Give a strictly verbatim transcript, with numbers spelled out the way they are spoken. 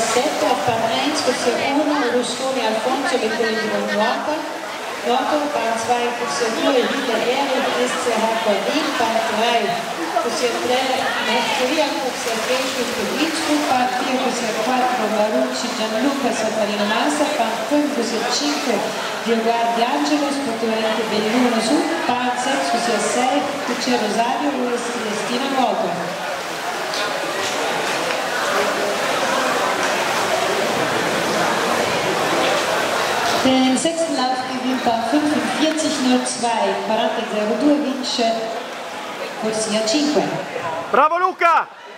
sette, al Pan eins, Position uno, Rusconi Alfonso, Vittorino Nuota, Nuoto, Pan zwei, Position due, Vita Erich, S C H Berlin, Pan drei, Position tre, Mercuria, Position tre, Innsbruck, Pan vier, Position quattro, Marucci, Gianluca, Safarino Massa, Pan fünf, Position cinque, Dioguardi Angelo, Sportivamente Belluno su, Pan sei, Position sei, Cuccia Rosario, Luis Celestina Nuoto. Den sechsten Lauf gewinnt Pan fünfundvierzig null zwei, quaranta zero due vince Corsia cinque. Bravo Luca!